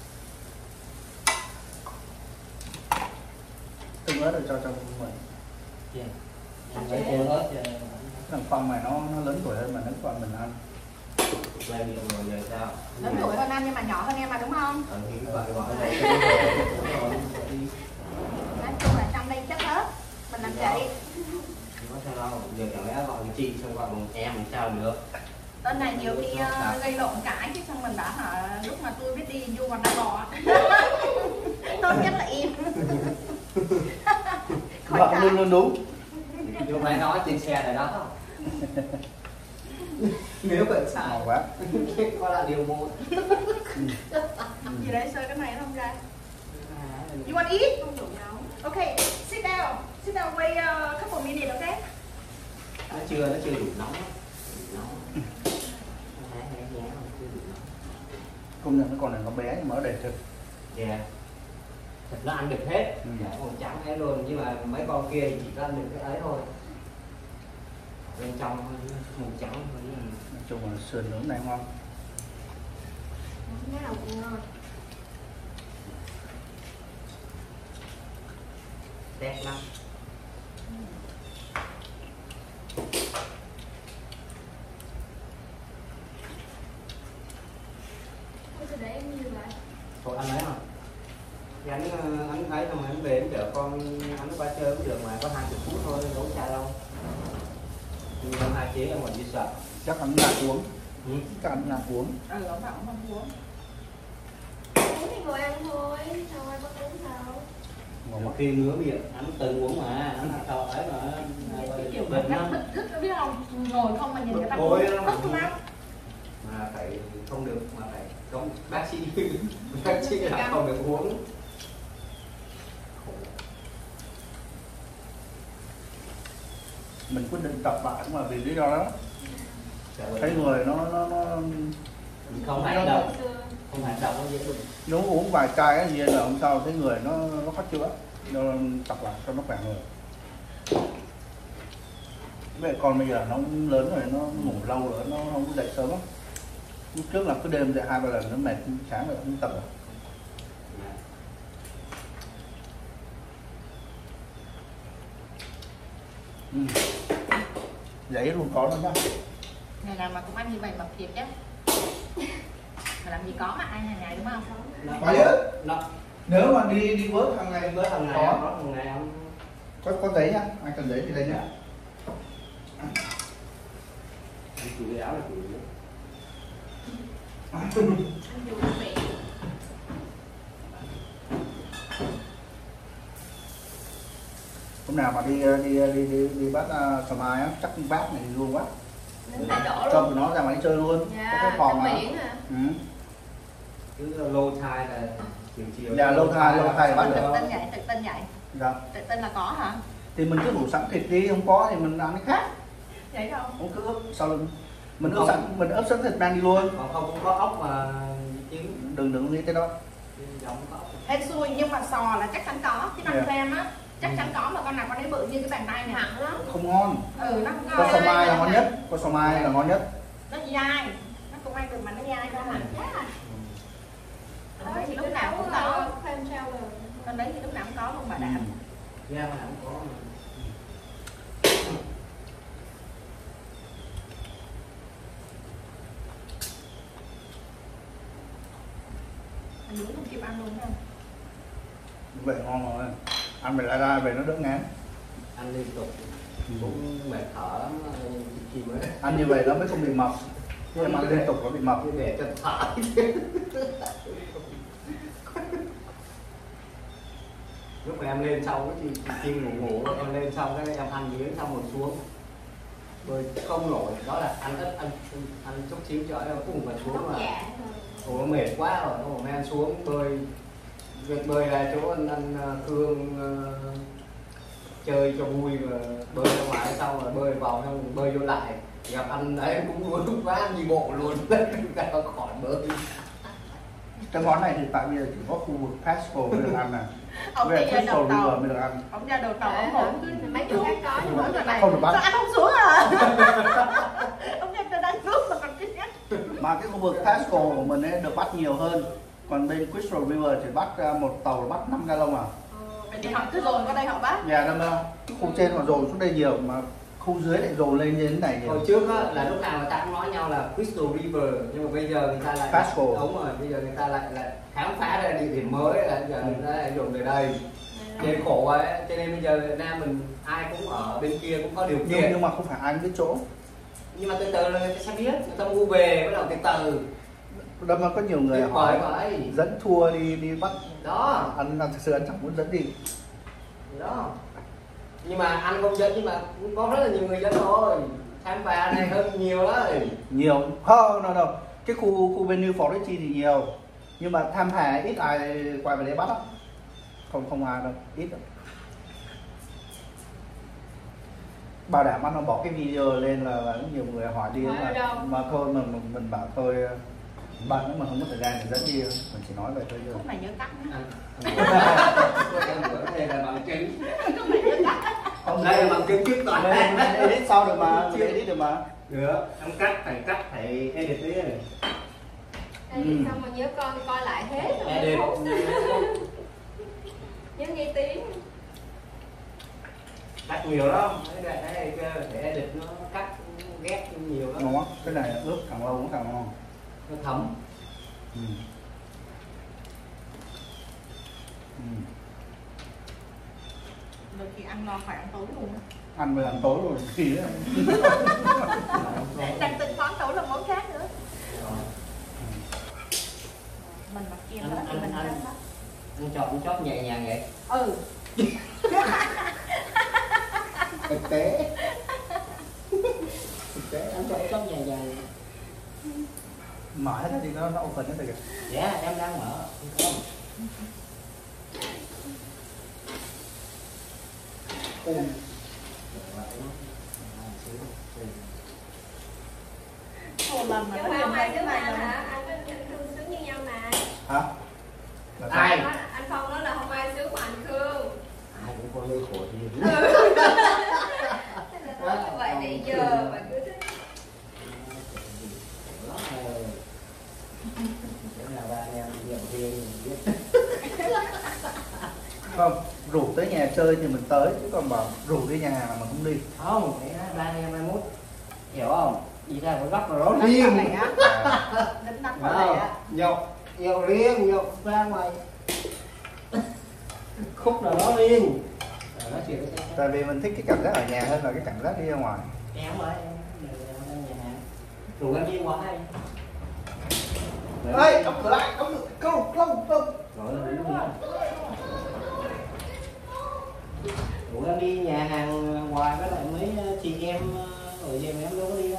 Tương ớt rồi cho cho mình. Yeah. Em lấy tương ớt cho Thằng Phong này nó nó lớn tuổi hơn mà nó còn mình ăn. quay miệng rồi giờ sao? Lớn tuổi hơn anh nhưng mà nhỏ hơn em mà đúng không? Ờ thì gọi gọi đây. Nói chung là trong đây chất hết. Mình làm chị. Không có sao đâu, giờ chẳng lẽ gọi chị xong gọi bằng em làm sao được? Tên này nhiều khi uh, gây lộn cãi chứ xong mình bảo hả lúc mà tôi biết đi du còn đang bò. Tốt nhất là im. Vợ luôn luôn đúng. Vô phải nói trên xe này đó. Nếu vậy sao? Ngon quá. Có là điều một. Gì đấy sơi cái này nó không ra. You want eat? Không đủ nấu. Okay, sit down. Sit down, wait a couple minutes, okay? Nó chưa, nó chưa đủ nóng. Nóng. Công nhận nó còn là nó bé nhưng mà nó đầy thịt. Dạ. Thịt nó ăn được hết. Ừ. Dạ, còn trắng hết luôn, nhưng mà mấy con kia thì chỉ ăn được cái ấy thôi. Bên trong màu trắng thôi. Nói chung là sườn nướng này ngon. Cái nào cũng ngon. Đẹp lắm. Cái gì để em nhiều lại. Thôi anh lấy không? Thì anh, anh thấy xong rồi anh về anh chở con anh qua chơi cũng được mà, có hai mươi phút thôi, đâu có xa đâu. Nhưng mà hai chế em còn đi sợ. Chắc ăn là uống. Ừ. Chắc ăn là uống. Ừ, ông bảo ông không uống. Uống thì ngồi ăn thôi, sao ai bắt uống đâu. Một khi ngứa miệng, anh từng uống mà, anh thọ ấy mà. Cái kiểu Bệnh nó lắm. thích thích nó biết không? Ngồi không mà nhìn người ta Bực bội uống, lắm. thích lắm. Mà phải không được, mà phải có bác sĩ bác sĩ là không được uống. Mình quyết định tập lại cũng là vì lý do đó. Trời Thấy ơi, người nó nó nó không hoạt động, không hoạt động nó dễ bệnh. nó uống vài chai cái gì là hôm sau thấy người nó nó khó chữa. Nó tập lại cho nó khỏe người. Vậy con bây giờ nó lớn rồi, nó ngủ lâu rồi, nó không có dậy sớm lắm. Lúc trước là cứ đêm dậy hai ba lần nó mệt sáng rồi không tập rồi. Ừ. Giấy luôn có luôn đó. Ngày nào mà cũng ăn như vậy mập thiệt chứ. Mà làm gì có mà ăn hàng ngày đúng không? Có chứ. Nó Nếu mà đi đi vớt hàng ngày bữa hàng ngày có. không, có hàng ngày không. Có có giấy nhá, ai cần giấy thì lấy nhá. Chủ yếu là chủ yếu. Ăn dù mẹ. Hôm nào mà đi đi đi đi, đi bắt uh, sò mai á, chắc bác này luôn quá. Đến tại chỗ Cho luôn. tụi nó ra ngoài chơi luôn. Dạ, Có cái phòng tắm mà. biển à. Ừ. Cứ lô thai là chiều chiều. Dạ, lô thai, lô thai bắt Tự được. tin vậy, tự tin vậy. Dạ. Tự tin là có hả? Thì mình cứ đủ sẵn thịt đi, không có thì mình ăn cái khác. Vậy đâu? Không cứ ướp sau lưng. Mình ướp sẵn, mình ướp sẵn thịt mang đi luôn. Còn không cũng có ốc mà chứ Đừng đừng nghĩ tới đó. giống có ốc. Hên xui nhưng mà sò là chắc chắn có, chứ con Yeah. clam á chắc chắn có, mà con nào con ấy bự như cái bàn tay này. Nặng lắm. Không ngon. Ừ, nó không Con ngon. sò mai là ngon nhất, con sò mai là ngon nhất. Nó dai, nó cũng ăn được mà nó dai ra hẳn. Con đấy thì lúc nào cũng có, con đấy thì lúc nào cũng có luôn bà đảm. Ra mà không có. Mình muốn không kịp ăn luôn không? Vậy ngon rồi. Ăn về lại ra về nó đỡ ngán. Ăn liên tục cũng mệt thở lắm khi mới Ăn như vậy nó mới không bị mập. Chứ em ăn liên tục nó bị mập. cứ để cho thở. Lúc mà em lên xong thì chị Kim ngủ ngủ em lên xong cái em ăn miếng xong rồi xuống rồi không nổi, đó là ăn ít ăn ăn chút xíu cho em cùng mà xuống mà ủa nó mệt quá rồi nó mà em xuống bơi việc bơi là chỗ anh anh Cương uh, chơi cho vui mà bơi ra ngoài xong rồi bơi vào xong bơi vô lại gặp anh ấy cũng muốn quá ăn đi bộ luôn ra khỏi bơi. Cái món này thì tại bây giờ chỉ có khu vực Pasco mới được ăn nè. Ông Về đi ra Pasco đầu River tàu, mới được ăn. ông ra đầu tàu ông hổn cứ Mấy chỗ khác có nhưng mà mỗi này Không được bắt. sao ăn không xuống à? Ông em ta đang nước mà còn cái nhắc. Mà cái khu vực Pasco của mình ấy được bắt nhiều hơn. Còn bên Crystal River chỉ bắt uh, một tàu là bắt năm gallon à. Vậy thì họ cứ dồn qua đây họ bắt. Nhà năm đâu. Cái khu trên mà dồn xuống đây nhiều mà khu dưới lại dồn lên như thế này nhiều. Hồi trước á, là lúc nào người ta cũng nói nhau là Crystal River nhưng mà bây giờ người ta lại Pasco. đúng rồi, bây giờ người ta lại lại khám phá ra địa điểm mới là giờ người ta lại dùng về đây. Trên khổ quá cho nên bây giờ Việt Nam mình ai cũng ở bên kia cũng có điều Nhưng, kiện nhưng mà không phải ai cũng biết chỗ. nhưng mà từ từ là người ta sẽ biết, người ta mua về bắt đầu từ từ Đó mà có nhiều người tuyệt vời hỏi vậy dẫn tour đi đi bắt đó ăn, ăn thực sự anh chẳng muốn dẫn đi. đó nhưng mà anh không dẫn nhưng mà cũng có rất là nhiều người dẫn thôi, tham phá này hơn nhiều đấy. Nhiều không đâu đâu cái khu khu bên New Forest thì nhiều nhưng mà tham hà ít ai quay về đây bắt lắm. Không không ai đâu, ít đâu. Bảo đảm anh nó bỏ cái video lên là, là nhiều người hỏi đi mà, mà thôi mà mình, mình bảo thôi bạn nếu mà không có thời gian thì dẫn đi mình chỉ nói vậy thôi chứ. Khúc này nhớ cắt nhé. Em bữa đây là bằng chứng, Khúc này nhớ cắt. Không, đây là bằng chứng trước toàn mình edit sau được mà, mình edit được mà. được em cắt phải cắt phải edit đấy rồi. Edit xong mà nhớ con coi lại hết rồi Edit nhớ nghe tiếng. cắt nhiều lắm, đấy là đây để edit nó cắt ghép nhiều lắm, Ngon, cái này ướp càng lâu cũng càng ngon. nó thấm. Ừ. Ừ. Đôi khi ăn no phải ăn tối luôn á. Ăn mới ăn tối rồi kỳ đấy. Đang tính món tối là món khác nữa. Mình mặc kia Anh- đó thì anh- mình anh- ăn đó. Anh chọn anh chót nhẹ nhàng vậy. Ừ. Thực tế thực tế anh chọn chót nhẹ nhàng. Mở hết ra thì nó nó open hết rồi kìa. Dạ em đang mở không. Ôm. Một lần mà Chứ nó mà nhìn không ai thấy xứ cái mà này hả? là Anh với anh Khương xứ như nhau mà. Hả? Là sao? Ai? Anh nói- Anh Phong nói là không ai xứ mà anh Khương. Ai cũng có lối khổ thì Thế là nói như vậy nãy giờ mà cứ thích. là ba anh em nhiều riêng biết. Không, rủ tới nhà chơi thì mình tới chứ còn bảo rủ đi nhà mà mình không đi. Không, thế ba anh em mai mốt hiểu không? Đi ra một góc nào đó đánh riêng. này á. Đánh đánh vào đây á. Nhậu, nhậu riêng, nhậu ra ngoài khúc nào đó riêng. Rồi nói chuyện với em. Tại vì mình thích cái cảm giác ở nhà hơn là cái cảm giác đi ra ngoài. Em ơi, em em đang nhà hàng. Rủ em đi qua đây. Ê, đóng cửa lại, đóng cửa, không, không, không. Rồi là đúng rồi. Rủ em đi nhà hàng ngoài với lại mấy chị em ở về mà em đâu có đi đâu.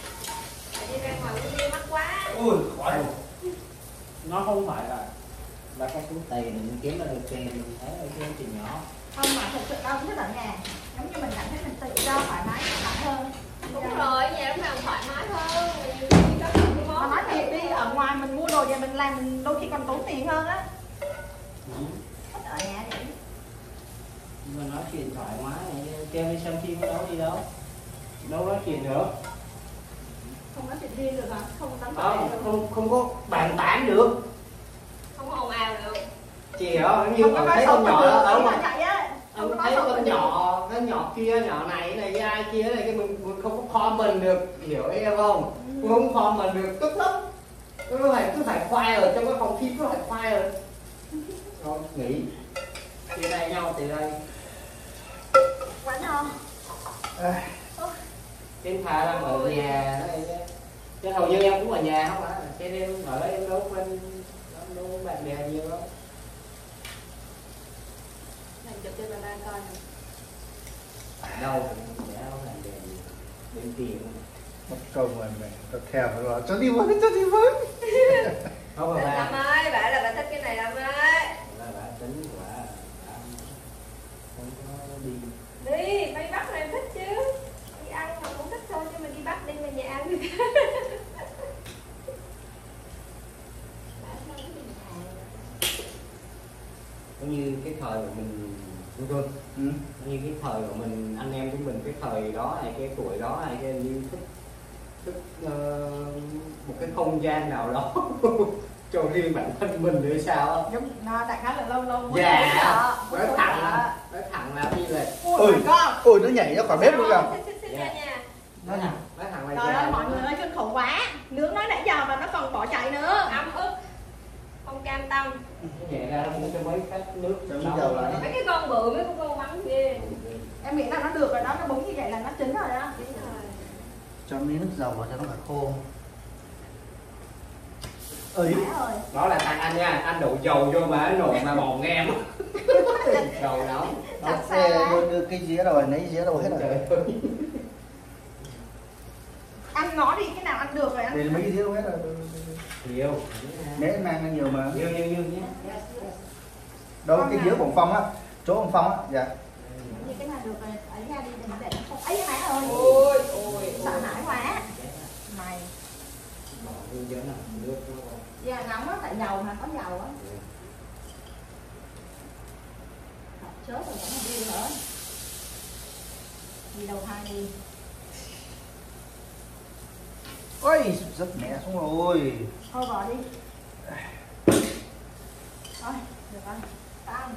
Đi ra ngoài cũng đi mắc quá. Ui, khỏi. Nó không phải là bắt cái túi tiền mình kiếm ra được tiền mình thấy ở cái tiền nhỏ. Không mà thật sự đâu thích ở nhà, giống như mình cảm thấy mình tự do thoải mái thoải hơn. Đúng rồi, nhà lúc nào thoải mái hơn. Mà nói thiệt đi, ở ngoài mình mua đồ về mình làm mình đôi khi còn tốn tiền hơn á. Ừ. Thích ở nhà vậy. Nhưng mà nói chuyện thoải mái này, kêu đi xem phim đâu đi đâu, đâu nói chuyện được. Không nói chuyện riêng được hả? Không tắm Không, không, không có bàn tán được. Không có ồn ào được. Chị hiểu không? Như ông thấy con nhỏ đó, ông vậy á. ông thấy con nhỏ, cái nhỏ kia, nhỏ này này, cái ai kia này, cái mình, mình không có comment được, hiểu em không? Ừ. Không comment được, tức lắm. Cứ phải cứ phải khoai ở trong cái phòng phim, cứ phải khoai rồi. Rồi nghỉ. Từ đây nhau từ đây. Quán không? Em thà đang ở nhà đấy, chứ hầu như em cũng ở nhà không ạ, cho nên ở đây em đâu quen đâu bạn bè nhiều lắm. Làm chụp cho bà ba coi nè. Đâu để không làm bè gì, bên tiền mất công rồi mẹ, có theo rồi cho đi với, cho đi với. không mà Làm bà ơi, bà là bà thích cái này làm ơi. là bà tính quả không có đi. Đi, bay bắt là em thích chứ. Đi ăn mà cũng thích thôi, chứ mình đi bắt đi về nhà ăn. Giống như cái thời của mình đúng không? Ừ. Như cái thời của mình, anh em của mình cái thời đó này, cái tuổi đó này, cái như thích thích uh, một cái không gian nào đó cho riêng bản thân mình thì sao á? Giống nó đại khái là lâu lâu muốn dạ muốn nói muốn thẳng sợ. là nói thẳng là đi là Ôi my god. Ôi nó nhảy ra khỏi bếp luôn kìa. Xích xích xích ra nha. nói thẳng nói thẳng là Trời ơi dạ. mọi người ơi, kinh khủng quá. Nướng nói nãy giờ mà nó còn bỏ chạy nữa. Ấm ức. Không cam tâm. Nhẹ ra mua cho mấy cái nước Cho nước dầu lại. Mấy cái con bự, mấy cái con mắm ghê. Em nghĩ là nó được rồi đó, nó búng như vậy là nó chín rồi đó. Đúng rồi. Cho miếng nước dầu vào cho nó phải khô. Ơi. Ơi. Đó là thằng anh nha, anh đổ dầu vô mà nó nổ mà bòn em. Dầu đó. Ok, đưa, đưa cái dĩa rồi, lấy dĩa đâu hết rồi. Ăn ngó đi, cái nào ăn được rồi ăn. Đây mấy cái dĩa đâu hết rồi. Nhiều. Nế mang ra nhiều mà. Nhiều nhiều nhiều nhé. Đâu cái dĩa của Phong á, chỗ ông Phong á, dạ. Như cái nào được rồi, ấy ra đi đừng để nó không. Ấy má ơi. Ôi ôi. Sợ hãi quá. Mày. Bỏ vô dĩa nào, nước nó. Dạ nóng á, tại dầu mà có dầu á. Chết rồi, vẫn còn đi nữa. Đi đầu thai đi. Ôi, rất mẹ xuống rồi. Thôi bỏ đi. Thôi, được rồi. Tao.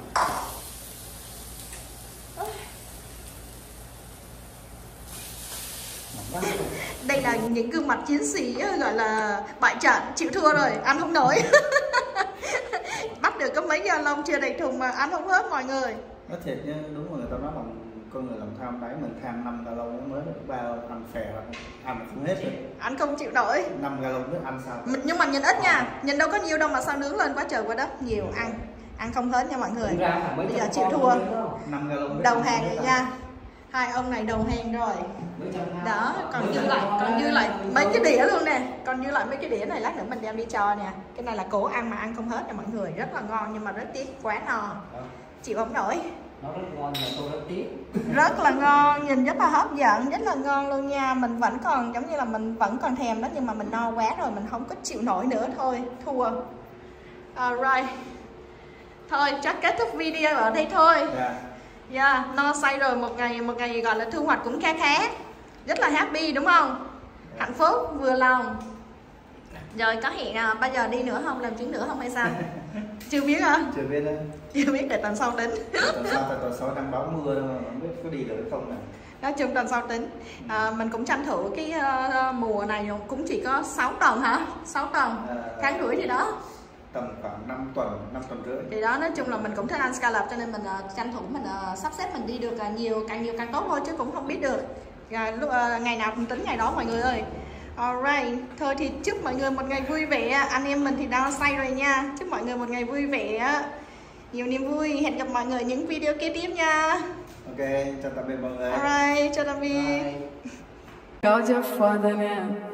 Đây là những gương mặt chiến sĩ gọi là bại trận, chịu thua rồi, ăn không nổi. Bắt được có mấy giờ lông chưa đầy thùng mà ăn không hết mọi người. Nói thiệt chứ, đúng là người ta nói là con người làm tham đấy, mình tham năm ga lông mới được ba ăn phè ăn không hết rồi. Ăn không chịu nổi. năm ga lông biết ăn sao. Mình, nhưng mà nhìn ít nha, nhìn đâu có nhiều đâu mà sao nướng lên quá trời quá đất, nhiều ăn. Ăn không hết nha mọi người. Bây giờ chịu thua. năm ga lông Đầu hàng rồi nha. Hai ông này đầu hàng rồi. Đó, còn dư lại, còn dư lại mấy cái đĩa luôn nè. Còn dư lại mấy cái đĩa này lát nữa mình đem đi cho nè. Cái này là cố ăn mà ăn không hết nè mọi người. Rất là ngon nhưng mà rất tiếc, quá no. Chịu không nổi. Nó rất ngon mà tôi rất tiếc. Rất là ngon, nhìn rất là hấp dẫn, rất là ngon luôn nha. Mình vẫn còn giống như là mình vẫn còn thèm đó, nhưng mà mình no quá rồi, mình không có chịu nổi nữa thôi, thua. Alright. Thôi chắc kết thúc video ở đây thôi. Yeah. Yeah, no say rồi, một ngày một ngày gọi là thu hoạch cũng khá khá. Rất là happy đúng không? Hạnh phúc, vừa lòng. Rồi có hẹn à, bao giờ đi nữa không, làm chuyến nữa không hay sao? Chưa biết hả? Chưa biết đó. Chưa biết, để tuần sau tính. Tuần sau, tuần sau đang báo mưa đâu mà không biết có đi được hay không nè. Nói chung tuần sau tính. À, mình cũng tranh thủ cái uh, mùa này cũng chỉ có sáu tuần hả? sáu tuần, À, tháng rưỡi gì đó. Tầm khoảng năm tuần, năm tuần rưỡi. Thì đó, nói chung là mình cũng thích ăn scallop cho nên mình uh, tranh thủ mình uh, sắp xếp mình đi được uh, nhiều, càng nhiều càng tốt thôi chứ cũng không biết được. À, lúc, uh, ngày nào cũng tính ngày đó mọi người ơi. Alright, thôi thì chúc mọi người một ngày vui vẻ. Anh em mình thì đang say rồi nha. Chúc mọi người một ngày vui vẻ, nhiều niềm vui. Hẹn gặp mọi người những video kế tiếp nha. Ok, chào tạm biệt mọi người. Alright, chào tạm biệt. Bye. Called your father now.